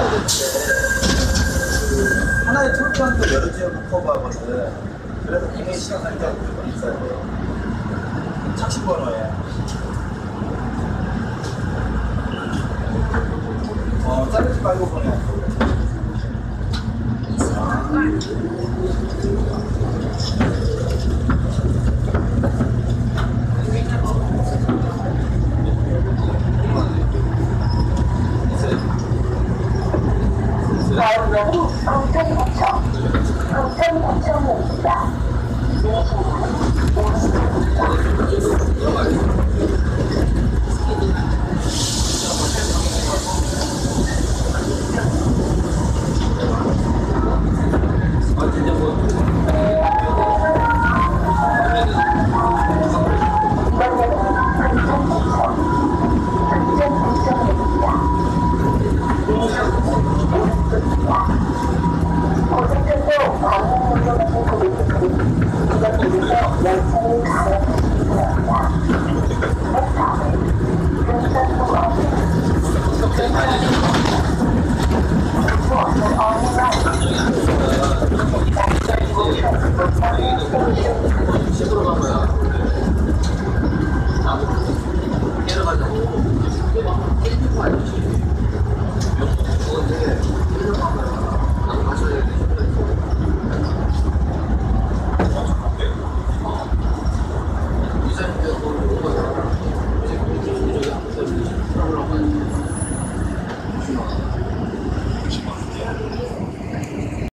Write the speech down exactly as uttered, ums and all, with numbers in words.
그 하나의 트로트한테 여러 지역을 커버하거든. 그래서 이메일 시간 단위가 무조건 있어야 돼. 착시 번호에. 어, 자르지 말고 보내. 다음역은 금천구청, 금천구청역입니다.